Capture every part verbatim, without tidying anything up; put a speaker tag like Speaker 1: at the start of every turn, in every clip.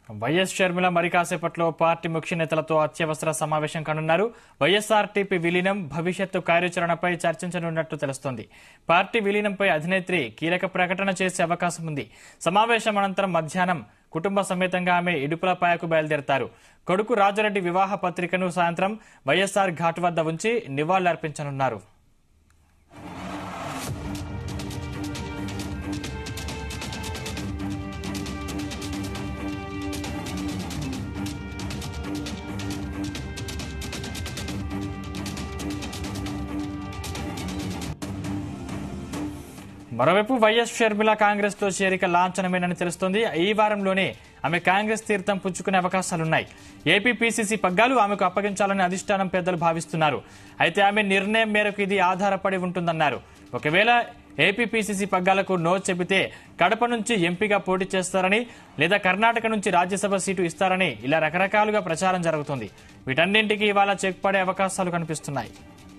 Speaker 1: YS Sharmila మరి కాసేపట్లో party ముఖ్య నేతలతో అత్యవసర సమావేశం కానున్నారు. వైఎస్ఆర్టీపీ విలీనం భవిష్యత్తు కార్యాచరణపై చర్చించనున్నట్లు తెలుస్తోంది. పార్టీ విలీనంపై అధినేత్రి కీలక ప్రకటన చేసే అవకాశం ఉంది. సమావేశం అనంతరం మధ్యాహ్నం కుటుంబ సమేతంగా ఆమె ఇడుపులపాయకు బయలుదేరతారు. కొడుకు రాజారెడ్డి వివాహ పత్రికను సాయంత్రం వైఎస్ఆర్ ఘాట్ వద్ద ఉంచి నివాళులర్పించనున్నారు. మరోవైపు వైఎస్ షర్మిల కాంగ్రెస్ లో చేరిక లాంఛనమేనని తెలుస్తోంది. ఈ వారంలోనే ఆమె కాంగ్రెస్ తీర్థం పుచ్చుకునే అవకాశాలున్నాయి. ఏపీ పీసీసీ పగ్గాలు ఆమెకు అప్పగించాలని అధిష్టానం పెద్దలు భావిస్తున్నారు. అయితే ఆమె నిర్ణయం మేరకు ఇది ఆధారపడి ఉంటుందన్నారు. ఒకవేళ ఏపీ పీసీసీ పగ్గాలకు నో చెబితే కడప నుంచి ఎంపీగా పోటీ చేస్తారని, లేదా కర్ణాటక నుంచి రాజ్యసభ సీటు ఇస్తారని ఇలా రకరకాలుగా ప్రచారం జరుగుతుంది. వీటన్నింటికి ఇవాళ చెక్ పడే అవకాశాలు కనిపిస్తున్నాయి.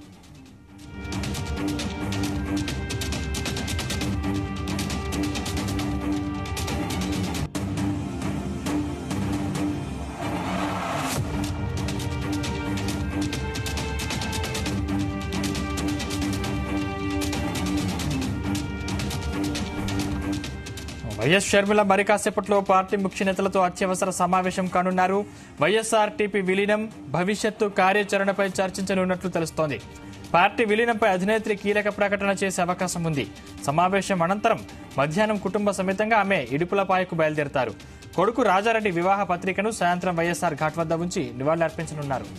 Speaker 1: వైఎస్ షర్మిల మరి కాసేపట్లో పార్టీ ముఖ్య నేతలతో అత్యవసర సమావేశం కానున్నారు. వైఎస్ఆర్టీపీ విలీనం భవిష్యత్తు కార్యాచరణపై చర్చించనున్నట్లు తెలుస్తోంది. పార్టీ విలీనంపై అధినేత్రి కీలక ప్రకటన చేసే అవకాశం ఉంది. సమావేశం అనంతరం మధ్యాహ్నం కుటుంబ సమేతంగా ఆమె ఇడుపులపాయకు బయలుదేరతారు. కొడుకు రాజారెడ్డి వివాహ పత్రికను సాయంత్రం వైఎస్ఆర్ ఘాట్ వద్ద ఉంచి నివాళులర్పించనున్నారు.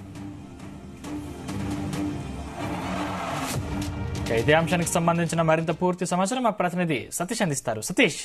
Speaker 1: ఇదే అంశానికి సంబంధించిన మరింత పూర్తి సమాచారం మా ప్రతినిధి సతీష్ అందిస్తారు. సతీష్.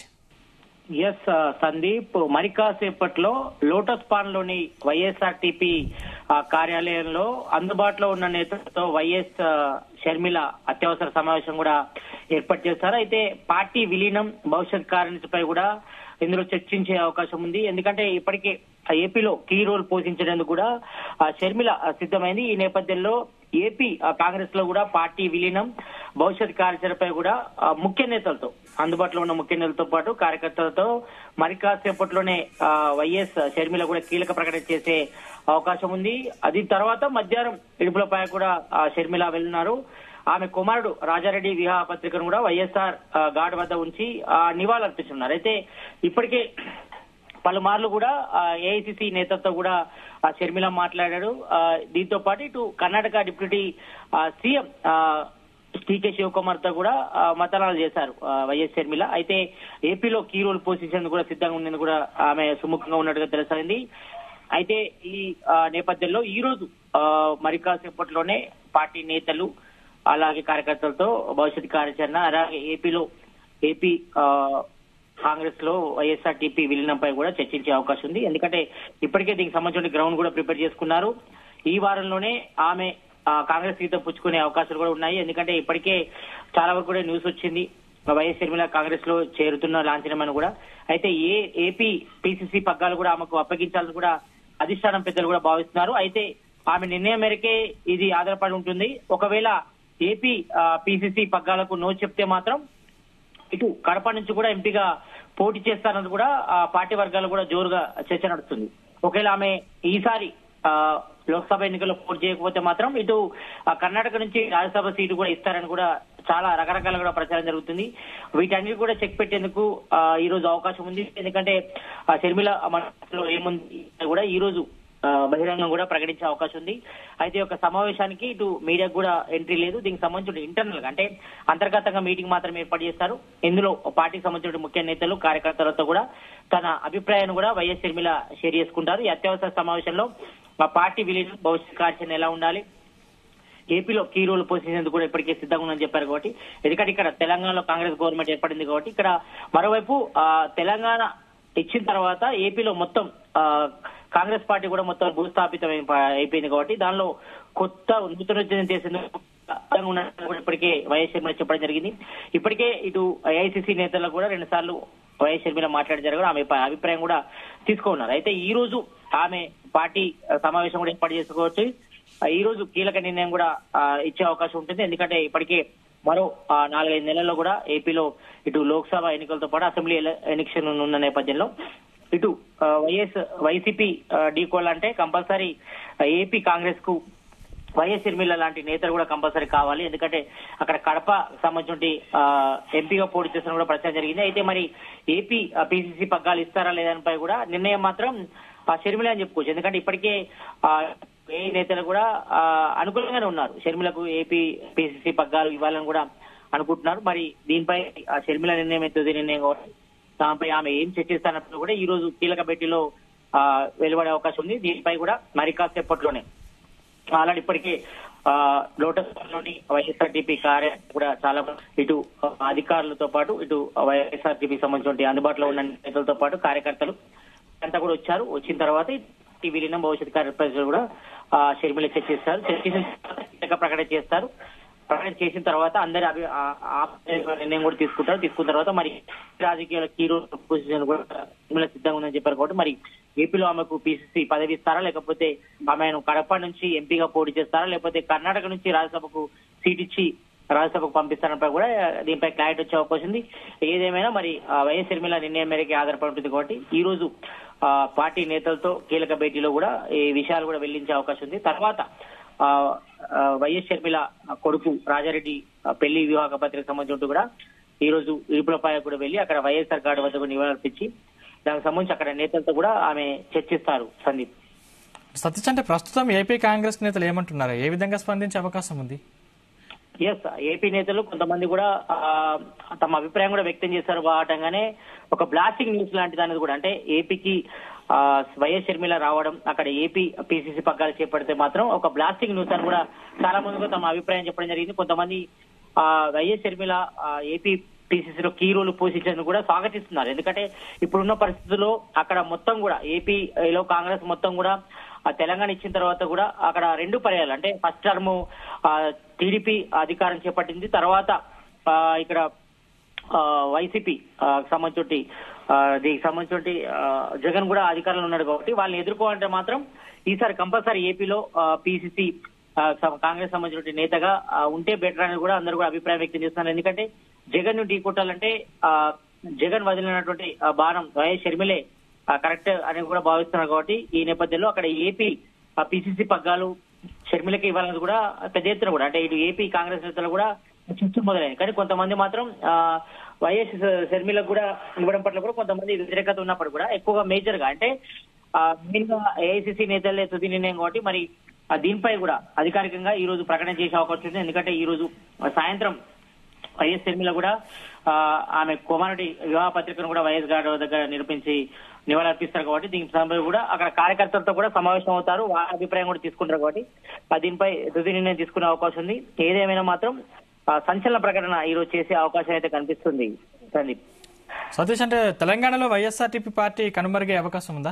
Speaker 2: ఎస్ సందీప్, మరి కాసేపట్లో లోటస్ పాండ్ లోని వైఎస్ఆర్టీపీ కార్యాలయంలో అందుబాటులో ఉన్న నేతలతో వైఎస్ షర్మిల అత్యవసర సమావేశం కూడా ఏర్పాటు చేస్తారు. అయితే పార్టీ విలీనం భవిష్యత్ కార్యాచరణపై కూడా ఇందులో చర్చించే అవకాశం ఉంది. ఎందుకంటే ఇప్పటికే ఏపీలో కీ రోల్ పోషించడానికి కూడా షర్మిల సిద్ధమైంది. ఈ నేపథ్యంలో ఏపీ కాంగ్రెస్ లో కూడా పార్టీ విలీనం భవిష్యత్ కార్యాచరణపై కూడా ముఖ్య నేతలతో అందుబాటులో ఉన్న ముఖ్య నేతలతో పాటు కార్యకర్తలతో మరి కాసేపట్లోనే వైఎస్ షర్మిల కూడా కీలక ప్రకటన చేసే అవకాశం ఉంది. అది తర్వాత మధ్యాహ్నం ఇడుపులపై కూడా షర్మిల వెళ్తున్నారు. ఆమె కుమారుడు రాజారెడ్డి వివాహ పత్రికను కూడా వైఎస్ఆర్ ఘాట్ వద్ద ఉంచి నివాళులర్పిస్తున్నారు. అయితే ఇప్పటికే పలుమార్లు కూడా ఏఐసిసి నేతలతో కూడా షర్మిల మాట్లాడారు. దీంతో పాటు ఇటు Karnataka deputy CM DK Shivakumar తో కూడా మతనాలు చేశారు వైఎస్ షర్మిల. అయితే ఏపీలో కీ రోల్ పోషించేందుకు కూడా సిద్ధంగా ఉండేందుకు కూడా ఆమె సుముఖంగా ఉన్నట్టుగా తెలుస్తోంది. అయితే ఈ నేపథ్యంలో ఈ రోజు మరి కాసేపట్లోనే పార్టీ నేతలు అలాగే కార్యకర్తలతో భవిష్యత్ కార్యాచరణ అలాగే ఏపీలో ఏపీ కాంగ్రెస్ లో వైఎస్ఆర్టీపీ విలీనంపై కూడా చర్చించే అవకాశం ఉంది. ఎందుకంటే ఇప్పటికే దీనికి సంబంధించిన గ్రౌండ్ కూడా ప్రిపేర్ చేసుకున్నారు. ఈ వారంలోనే ఆమె కాంగ్రెస్ గీత పుచ్చుకునే అవకాశాలు కూడా ఉన్నాయి. ఎందుకంటే ఇప్పటికే చాలా వరకు కూడా న్యూస్ వచ్చింది వైఎస్ షర్మిల కాంగ్రెస్ లో చేరుతున్న లాంఛనమని కూడా. అయితే ఏ ఏపీ పీసీసీ పగ్గాలు కూడా ఆమెకు అప్పగించాలని కూడా అధిష్టానం పెద్దలు కూడా భావిస్తున్నారు. అయితే ఆమె నిర్ణయం మేరకే ఇది ఆధారపడి ఉంటుంది. ఒకవేళ ఏపీ పీసీసీ పగ్గాలకు నో చెప్తే మాత్రం ఇటు కడప నుంచి కూడా ఎంపీగా పోటీ చేస్తారని కూడా పార్టీ వర్గాలు కూడా జోరుగా చర్చ నడుస్తుంది. ఒకవేళ ఆమె ఈసారి లోక్సభ ఎన్నికల్లో పోటీ చేయకపోతే మాత్రం ఇటు కర్ణాటక నుంచి రాజ్యసభ సీటు కూడా ఇస్తారని కూడా చాలా రకరకాల కూడా ప్రచారం జరుగుతుంది. వీటన్నిటి కూడా చెక్ పెట్టేందుకు ఈ రోజు అవకాశం ఉంది. ఎందుకంటే షర్మిల మనసులో ఏముంది కూడా ఈ రోజు బహిరంగం కూడా ప్రకటించే అవకాశం ఉంది. అయితే ఒక సమావేశానికి ఇటు మీడియాకు కూడా ఎంట్రీ లేదు. దీనికి సంబంధించిన ఇంటర్నల్ గా అంటే అంతర్గతంగా మీటింగ్ మాత్రం ఏర్పాటు చేస్తారు. ఇందులో పార్టీకి సంబంధించిన ముఖ్య నేతలు కార్యకర్తలతో కూడా తన అభిప్రాయాన్ని కూడా వైఎస్ షర్మిల షేర్ చేసుకుంటారు. ఈ అత్యవసర సమావేశంలో పార్టీ విలీనం భవిష్యత్ కార్యాచరణ ఎలా ఉండాలి, ఏపీలో కీ రోల్ పోషించేందుకు కూడా ఇప్పటికే సిద్ధంగా ఉందని చెప్పారు. కాబట్టి ఎందుకంటే ఇక్కడ తెలంగాణలో కాంగ్రెస్ గవర్నమెంట్ ఏర్పడింది కాబట్టి ఇక్కడ మరోవైపు తెలంగాణ ఇచ్చిన తర్వాత ఏపీలో మొత్తం కాంగ్రెస్ పార్టీ కూడా మొత్తం భూస్థాపితం అయిపోయింది. కాబట్టి దానిలో కొత్త నూతన చేసేందుకు ఇప్పటికే వైఎస్ షర్మిల చెప్పడం జరిగింది. ఇప్పటికే ఇటు ఏఐసిసి నేతలకు కూడా రెండు సార్లు వైఎస్ షర్మిల మాట్లాడి జరగడం ఆమె అభిప్రాయం కూడా తీసుకున్నారు. అయితే ఈ రోజు ఆమె పార్టీ సమావేశం కూడా ఏర్పాటు చేసుకోవచ్చు. ఈ రోజు కీలక నిర్ణయం కూడా ఇచ్చే అవకాశం ఉంటుంది. ఎందుకంటే ఇప్పటికే మరో నాలుగైదు నెలల్లో కూడా ఏపీలో ఇటు లోక్సభ ఎన్నికలతో పాటు అసెంబ్లీ ఎలక్షన్ ఉన్న నేపథ్యంలో ఇటు వైఎస్ వైసీపీ ఢీకోవాలంటే కంపల్సరీ ఏపీ కాంగ్రెస్ కు వైఎస్ షర్మిల లాంటి నేతలు కూడా కంపల్సరీ కావాలి. ఎందుకంటే అక్కడ కడప సంబంధించి ఎంపీగా పోటీ చేస్తున్న కూడా ప్రచారం జరిగింది. అయితే మరి ఏపీ పీసీసీ పగ్గాలు ఇస్తారా లేదానిపై కూడా నిర్ణయం మాత్రం షర్మిల అని చెప్పుకోవచ్చు. ఎందుకంటే ఇప్పటికే ఏ నేతలు కూడా అనుకూలంగానే ఉన్నారు. షర్మిలకు ఏపీ పీసీసీ పగ్గాలు ఇవ్వాలని కూడా అనుకుంటున్నారు. మరి దీనిపై షర్మిల నిర్ణయం అవుతుంది నిర్ణయం కాబట్టి దానిపై ఆమె ఏం చర్చిస్తానప్పుడు కూడా ఈ రోజు కీలక భేటీలో వెలువడే అవకాశం ఉంది. దీనిపై కూడా మరి కాసేపట్లోనే ఆల్రెడీ ఇప్పటికే లోటస్ లోని వైఎస్ఆర్టీపీ కార్యాలయం కూడా చాలా ఇటు అధికారులతో పాటు ఇటు వైఎస్ఆర్టీపీ సంబంధించిన అందుబాటులో ఉన్న నేతలతో పాటు కార్యకర్తలు అంతా కూడా వచ్చారు. వచ్చిన తర్వాత ఈ విలీనం భవిష్యత్ కార్యక్రమాలు కూడా షర్మిల చర్చిస్తారు. చర్చించిన తర్వాత ప్రకటన చేస్తారు. ప్రకటన చేసిన తర్వాత అందరి నిర్ణయం కూడా తీసుకుంటారు. తీసుకున్న తర్వాత మరి రాజకీయాల కీ రోల్ పొజిషన్ కూడా షర్మిల సిద్ధంగా ఉందని చెప్పారు. కాబట్టి మరి ఏపీలో ఆమెకు పీసీసీ పదవి ఇస్తారా, లేకపోతే ఆమెను కడప నుంచి ఎంపీగా పోటీ చేస్తారా, లేకపోతే కర్ణాటక నుంచి రాజ్యసభకు సీట్ ఇచ్చి రాజ్యసభకు పంపిస్తారని కూడా దీనిపై క్లారిటీ వచ్చే అవకాశం ఉంది. ఏదేమైనా మరి వైఎస్ షర్మిల నిర్ణయం మేరకు ఆధారపడి ఉంటుంది. కాబట్టి ఈ రోజు పార్టీ నేతలతో కీలక భేటీలో కూడా ఈ విషయాలు కూడా వెల్లించే అవకాశం ఉంది. తర్వాత వైఎస్ షర్మిల కొడుకు రాజారెడ్డి పెళ్లి వివాహ పత్రిక సంబంధించి కూడా ఈ రోజు ఇరుపులపాయ కూడా వెళ్లి అక్కడ వైఎస్ఆర్ కార్డు వద్దకు నివాళులర్పించి దానికి సంబంధించి అక్కడ నేతలతో కూడా ఆమె చర్చిస్తారు. సందీప్,
Speaker 1: సతీష్, అంటే ప్రస్తుతం ఏపీ కాంగ్రెస్ నేతలు ఏమంటున్నారు? ఏ విధంగా స్పందించే అవకాశం ఉంది?
Speaker 2: ఎస్, ఏపీ నేతలు కొంతమంది కూడా తమ అభిప్రాయం కూడా వ్యక్తం చేశారు. బాటంగానే ఒక బ్లాస్టింగ్ న్యూస్ లాంటిది అనేది కూడా, అంటే ఏపీకి వైఎస్ షర్మిల రావడం, అక్కడ ఏపీ పీసీసీ పగ్గాలు చేపడితే మాత్రం ఒక బ్లాస్టింగ్ న్యూస్ అని కూడా చాలా మంది తమ అభిప్రాయం చెప్పడం జరిగింది. కొంతమంది వైఎస్ షర్మిల ఏపీ పీసీసీలో కీ రోల్ పోషించేందుకు కూడా స్వాగతిస్తున్నారు. ఎందుకంటే ఇప్పుడున్న పరిస్థితుల్లో అక్కడ మొత్తం కూడా ఏపీలో కాంగ్రెస్ మొత్తం కూడా తెలంగాణ ఇచ్చిన తర్వాత కూడా అక్కడ రెండు పర్యాలు, అంటే ఫస్ట్ టర్మ్ టీడీపీ అధికారం చేపట్టింది, తర్వాత ఇక్కడ వైసీపీ సంబంధించి దీనికి సంబంధించి జగన్ కూడా అధికారంలో ఉన్నాడు. కాబట్టి వాళ్ళని ఎదుర్కోవాలంటే మాత్రం ఈసారి కంపల్సరీ ఏపీలో పీసీసీ కాంగ్రెస్ సంబంధించిన నేతగా ఉంటే బెటర్ అని కూడా అందరూ కూడా అభిప్రాయం వ్యక్తం చేస్తున్నారు. ఎందుకంటే జగన్ ను ఢీకొట్టాలంటే జగన్ వదిలినటువంటి బాణం వైఎస్ షర్మిలే కరెక్ట్ అని కూడా భావిస్తున్నారు. కాబట్టి ఈ నేపథ్యంలో అక్కడ ఏపీ పీసీసీ పగ్గాలు షర్మిలకి ఇవ్వాలని కూడా పెద్ద ఎత్తున కూడా, అంటే ఇటు ఏపీ కాంగ్రెస్ నేతలు కూడా చర్చ మొదలైంది. కానీ కొంతమంది మాత్రం వైఎస్ షర్మిలకు కూడా ఇవ్వడం పట్ల కూడా కొంతమంది వ్యతిరేకత ఉన్నప్పుడు కూడా ఎక్కువగా మేజర్ గా, అంటే మెయిన్ గా ఏఐసీసీ నేతలే తుది నిర్ణయం కాబట్టి మరి దీనిపై కూడా అధికారికంగా ఈ రోజు ప్రకటన చేసే అవకాశం ఉంది. ఎందుకంటే ఈ రోజు సాయంత్రం వైఎస్ షర్మిల కూడా ఆమె కుమారుడి వివాహ పత్రికను కూడా వైఎస్ గారి దగ్గర నిరూపించి నివాళులర్పిస్తారు. కాబట్టి దీనికి సంబంధించి కూడా అక్కడ కార్యకర్తలతో కూడా సమావేశం అవుతారు, వారి అభిప్రాయం కూడా తీసుకుంటారు. కాబట్టి దీనిపై తుది నిర్ణయం తీసుకునే అవకాశం ఉంది. ఏదేమైనా మాత్రం సంచలన ప్రకటన ఈ రోజు చేసే అవకాశం అయితే కనిపిస్తుంది. సందీప్,
Speaker 1: సతీష్, అంటే తెలంగాణలో వైఎస్ఆర్టీపీ పార్టీ కనుమరుగే అవకాశం ఉందా?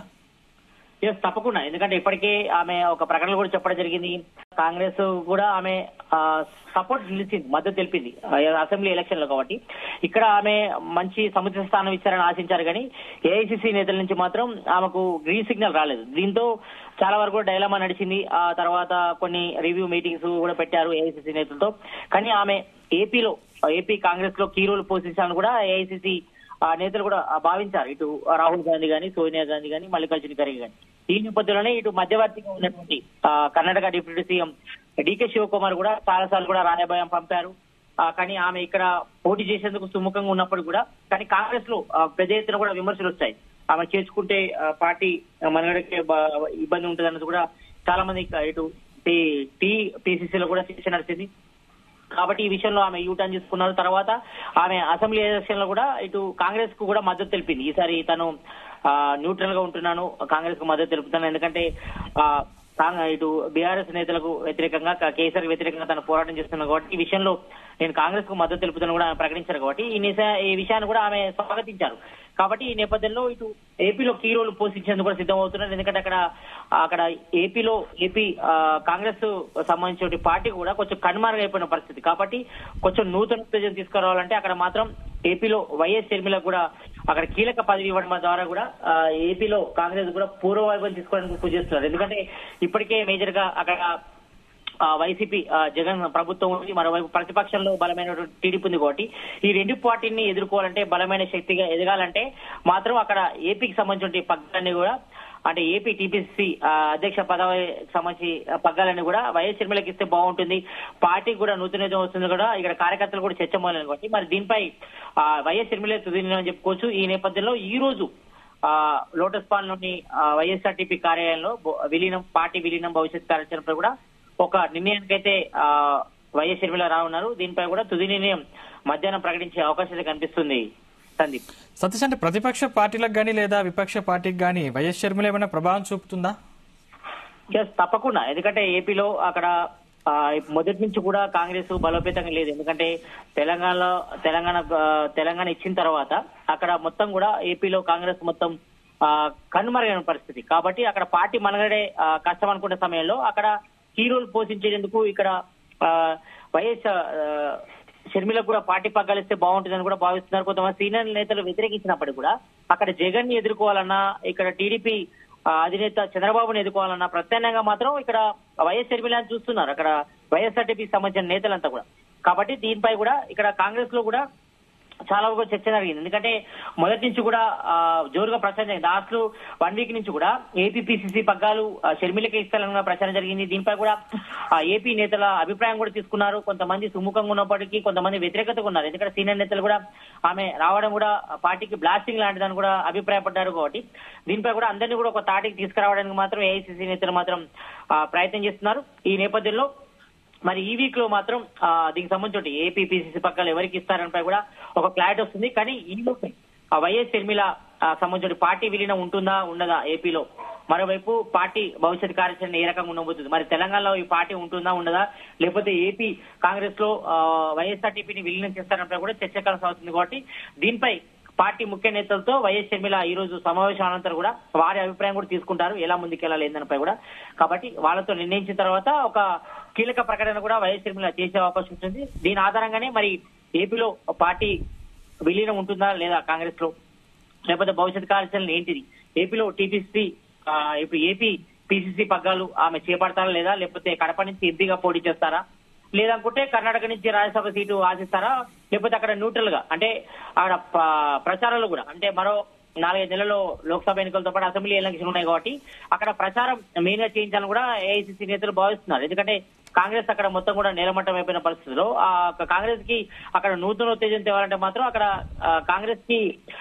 Speaker 2: ఎస్, తప్పకుండా. ఎందుకంటే ఇప్పటికే ఆమె ఒక ప్రకటన కూడా చెప్పడం జరిగింది. కాంగ్రెస్ కూడా ఆమె సపోర్ట్ నిలిచింది, మద్దతు తెలిపింది అసెంబ్లీ ఎలక్షన్ లో. కాబట్టి ఇక్కడ ఆమె మంచి సముచిత స్థానం ఇచ్చారని ఆశించారు. కానీ ఏఐసీసీ నేతల నుంచి మాత్రం ఆమెకు గ్రీన్ సిగ్నల్ రాలేదు. దీంతో చాలా వరకు కూడా డైలమా నడిచింది. ఆ తర్వాత కొన్ని రివ్యూ మీటింగ్స్ కూడా పెట్టారు ఏఐసీసీ నేతలతో. కానీ ఆమె ఏపీలో ఏపీ కాంగ్రెస్ లో కీ రోల్ పోషించాలని కూడా ఏఐసీసీ నేతలు కూడా భావించారు. ఇటు రాహుల్ గాంధీ గాని, సోనియా గాంధీ గాని, మల్లికార్జున ఖర్గే గాని. ఈ నేపథ్యంలోనే ఇటు మధ్యవర్తిగా ఉన్నటువంటి Karnataka deputy CM DK Shivakumar కూడా చాలా సార్లు కూడా రాయబాయం పంపారు. కానీ ఆమె ఇక్కడ పోటీ చేసేందుకు సుముఖంగా ఉన్నప్పుడు కూడా కానీ కాంగ్రెస్ లో పెద్ద ఎత్తున కూడా విమర్శలు వచ్చాయి. ఆమె చేసుకుంటే పార్టీ మనగడకే ఇబ్బంది ఉంటుంది అన్నది కూడా చాలా మంది ఇటు టీ పీసీసీలో కూడా చర్చ నడిచింది. కాబట్టి ఈ విషయంలో ఆమె యూటర్న్ తీసుకున్నారు. తర్వాత ఆమె అసెంబ్లీ ఎలక్షన్ లో కూడా ఇటు కాంగ్రెస్ కు కూడా మద్దతు తెలిపింది. ఈసారి తను న్యూట్రల్ గా ఉంటున్నాను, కాంగ్రెస్ కు మద్దతు తెలుపుతాను. ఎందుకంటే ఇటు బీఆర్ఎస్ నేతలకు వ్యతిరేకంగా, కేసీఆర్ వ్యతిరేకంగా తను పోరాటం చేస్తున్నాను. కాబట్టి ఈ విషయంలో నేను కాంగ్రెస్ కు మద్దతు తెలుపుతాను కూడా ప్రకటించారు. కాబట్టి ఈ విషయాన్ని కూడా ఆమె స్వాగతించారు. కాబట్టి ఈ నేపథ్యంలో ఇటు ఏపీలో కీ రోల్ పోషించేందుకు కూడా సిద్ధమవుతున్నారు. ఎందుకంటే అక్కడ అక్కడ ఏపీలో ఏపీ కాంగ్రెస్ సంబంధించిన పార్టీ కూడా కొంచెం కనుమరుగైపోయిన పరిస్థితి. కాబట్టి కొంచెం నూతన ఉత్తేజం తీసుకురావాలంటే అక్కడ మాత్రం ఏపీలో వైఎస్ షర్మిలకు కూడా అక్కడ కీలక పదవి ఇవ్వడం ద్వారా కూడా ఏపీలో కాంగ్రెస్ కూడా పూర్వవైభవం తీసుకోవడానికి కృషి చేస్తున్నారు. ఎందుకంటే ఇప్పటికే మేజర్ గా అక్కడ వైసీపీ జగన్ ప్రభుత్వం ఉంది, మరోవైపు ప్రతిపక్షంలో బలమైన టీడీపీ ఉంది. కాబట్టి ఈ రెండు పార్టీని ఎదుర్కోవాలంటే, బలమైన శక్తిగా ఎదగాలంటే మాత్రం అక్కడ ఏపీకి సంబంధించిన పగ్గాలన్నీ కూడా, అంటే ఏపీ టీపీసీ అధ్యక్ష పదవి సంబంధించి పగ్గాలన్నీ కూడా వైఎస్ షర్మిలకి ఇస్తే బాగుంటుంది, పార్టీకి కూడా నూతన వస్తుంది కూడా, ఇక్కడ కార్యకర్తలు కూడా చర్చ మొదలైంది. కాబట్టి మరి దీనిపై వైఎస్ షర్మిల తుది నిర్ణయం చెప్పుకోవచ్చు. ఈ నేపథ్యంలో ఈ రోజు ఆ లోటస్ పాండ్ లోని వైఎస్ఆర్టీపీ కార్యాలయంలో విలీనం, పార్టీ విలీనం భవిష్యత్ కార్యాచరణపై కూడా ఒక నిర్ణయానికైతే ఆ వైఎస్ షర్మిల రానున్నారు. దీనిపై కూడా తుది నిర్ణయం మధ్యాహ్నం ప్రకటించే అవకాశం కనిపిస్తుంది. సందీప్,
Speaker 1: సతీష్, అంటే ప్రతిపక్ష పార్టీలకు గానీ లేదా విపక్ష పార్టీకి గానీ వైఎస్ షర్మిల ఏమైనా ప్రభావం చూపుతుందా?
Speaker 2: ఎస్, తప్పకుండా. ఎందుకంటే ఏపీలో అక్కడ మొదటి నుంచి కూడా కాంగ్రెస్ బలోపేతంగా లేదు. ఎందుకంటే తెలంగాణలో తెలంగాణ తెలంగాణ ఇచ్చిన తర్వాత అక్కడ మొత్తం కూడా ఏపీలో కాంగ్రెస్ మొత్తం కనుమరుగైన పరిస్థితి. కాబట్టి అక్కడ పార్టీ మనగడే కష్టం అనుకునే సమయంలో అక్కడ హీరోలు పోషించేందుకు ఇక్కడ వైఎస్ షర్మిలకు కూడా పార్టీ పగ్గాలిస్తే బాగుంటుందని కూడా భావిస్తున్నారు. కొంతమంది సీనియర్ నేతలు వ్యతిరేకించినప్పటికీ కూడా అక్కడ జగన్ ని ఎదుర్కోవాలన్నా, ఇక్కడ టీడీపీ అధినేత చంద్రబాబుని ఎదుర్కోవాలన్నా ప్రత్యామ్నాయంగా మాత్రం ఇక్కడ వైఎస్ షర్మిలని చూస్తున్నారు అక్కడ వైఎస్ఆర్టీపీకి సంబంధించిన నేతలంతా కూడా. కాబట్టి దీనిపై కూడా ఇక్కడ కాంగ్రెస్ లో కూడా చాలా వరకు చర్చ జరిగింది. ఎందుకంటే మొదటి నుంచి కూడా జోరుగా ప్రచారం జరిగింది. లాస్ట్ వన్ వీక్ నుంచి కూడా ఏపీ పీసీసీ పగ్గాలు షర్మిలకే ఇస్తారని ప్రచారం జరిగింది. దీనిపై కూడా ఏపీ నేతల అభిప్రాయం కూడా తీసుకున్నారు. కొంతమంది సుముఖంగా ఉన్నప్పటికీ కొంతమంది వ్యతిరేకతగా ఉన్నారు. ఎందుకంటే సీనియర్ నేతలు కూడా ఆమె రావడం కూడా పార్టీకి బ్లాస్టింగ్ లాంటిదని కూడా అభిప్రాయపడ్డారు. కాబట్టి దీనిపై కూడా అందరినీ కూడా ఒక తాటికి తీసుకురావడానికి మాత్రం ఏఐసీసీ నేతలు మాత్రం ప్రయత్నం చేస్తున్నారు. ఈ నేపథ్యంలో మరి ఈ వీక్ లో మాత్రం దీనికి సంబంధించి ఏపీ పీసీసీ పగ్గాలు ఎవరికి ఇస్తారనిపై కూడా ఒక క్లారిటీ వస్తుంది. కానీ ఈ లోపే వైఎస్ షర్మిల సంబంధించిన పార్టీ విలీనం ఉంటుందా ఉండదా ఏపీలో, మరోవైపు పార్టీ భవిష్యత్ కార్యాచరణ ఏ రకంగా ఉండబోతుంది, మరి తెలంగాణలో ఈ పార్టీ ఉంటుందా ఉండదా, లేకపోతే ఏపీ కాంగ్రెస్ లో వైఎస్ఆర్టీపీని విలీనం చేస్తారనిపై కూడా చర్చ కొనసాగుతుంది. కాబట్టి దీనిపై పార్టీ ముఖ్య నేతలతో వైఎస్ షర్మిల ఈ రోజు సమావేశం అనంతరం కూడా వారి అభిప్రాయం కూడా తీసుకుంటారు, ఎలా ముందుకెళ్లాలి ఏందనిపై కూడా. కాబట్టి వాళ్ళతో నిర్ణయించిన తర్వాత ఒక కీలక ప్రకటన కూడా వైఎస్ షర్మిల చేసే అవకాశం ఉంటుంది. దీని ఆధారంగానే మరి ఏపీలో పార్టీ విలీనం ఉంటుందా లేదా కాంగ్రెస్ లో, లేకపోతే భవిష్యత్ కార్యాచరణ ఏంటిది, ఏపీలో టీపీసీ ఇప్పుడు ఏపీ పీసీసీ పగ్గాలు ఆమె చేపడతారా లేదా, లేకపోతే కడప నుంచి ఎంపీగా పోటీ చేస్తారా, లేదనుకుంటే కర్ణాటక నుంచి రాజ్యసభ సీటు ఆశిస్తారా, లేకపోతే అక్కడ న్యూట్రల్ గా అంటే అక్కడ ప్రచారాలు కూడా అంటే మరో నాలుగైదు నెలల్లో లోక్సభ ఎన్నికలతో పాటు అసెంబ్లీ ఎలక్షన్ ఉన్నాయి. కాబట్టి అక్కడ ప్రచారం మెయిన్ గా చేయించాలని కూడా ఏఐసీసీ నేతలు భావిస్తున్నారు. ఎందుకంటే కాంగ్రెస్ అక్కడ మొత్తం కూడా నేలమట్టం అయిపోయిన పరిస్థితిలో ఆ కాంగ్రెస్ కి అక్కడ నూతన ఉత్తేజం తేవాలంటే మాత్రం అక్కడ కాంగ్రెస్ కి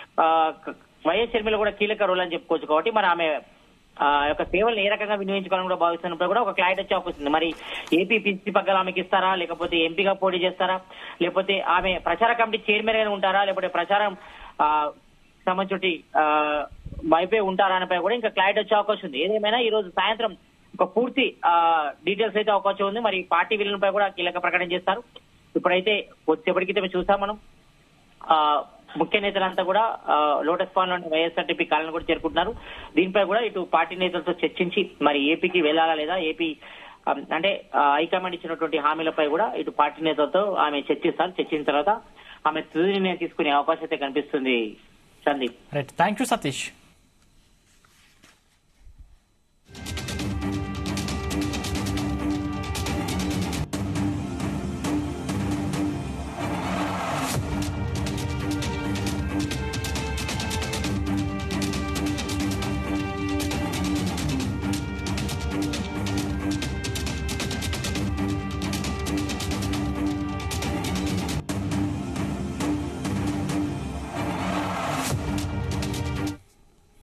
Speaker 2: వైఎస్ షర్మిల కూడా కీలక రోల్ అని చెప్పుకోవచ్చు. కాబట్టి మరి ఆమె ఆ యొక్క సేవలను ఏ రకంగా వినియోగించుకోవాలని కూడా భావిస్తున్నప్పుడు కూడా ఒక క్లారిటీ వచ్చే అవకాశం ఉంది. మరి ఏపీ పీసీసీ పగ్గాలు ఆమెకి ఇస్తారా, లేకపోతే ఎంపీగా పోటీ చేస్తారా, లేకపోతే ఆమె ప్రచార కమిటీ చైర్మన్ గా ఉంటారా, లేకపోతే ప్రచారం ఆ సంబంధించి వైపే ఉంటారా అనిపై కూడా ఇంకా క్లారిటీ వచ్చే అవకాశం ఉంది. ఏదేమైనా ఈ రోజు సాయంత్రం ఒక పూర్తి డీటెయిల్స్ అయితే అవకాశం ఉంది. మరి పార్టీ విలీనంపై కూడా కీలక ప్రకటన చేస్తారు. ఇప్పుడైతే కొద్దిసేపటి క్రితమే చూసాం మనం ఆ ముఖ్య నేతలంతా కూడా లోటస్ పాండ్ లోని వైఎస్ఆర్టీపీ కాలను కూడా చేరుకుంటున్నారు. దీనిపై కూడా ఇటు పార్టీ నేతలతో చర్చించి మరి ఏపీకి వెళ్లాలా లేదా, ఏపీ అంటే హైకమాండ్ ఇచ్చినటువంటి హామీలపై కూడా ఇటు పార్టీ నేతలతో ఆమె చర్చిస్తారు. చర్చించిన తర్వాత ఆమె తుది నిర్ణయం తీసుకునే అవకాశం అయితే కనిపిస్తుంది. Sandeep,
Speaker 1: right, thank you Satish.